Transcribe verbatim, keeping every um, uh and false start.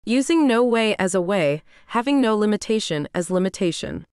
Using no way as a way, having no limitation as limitation.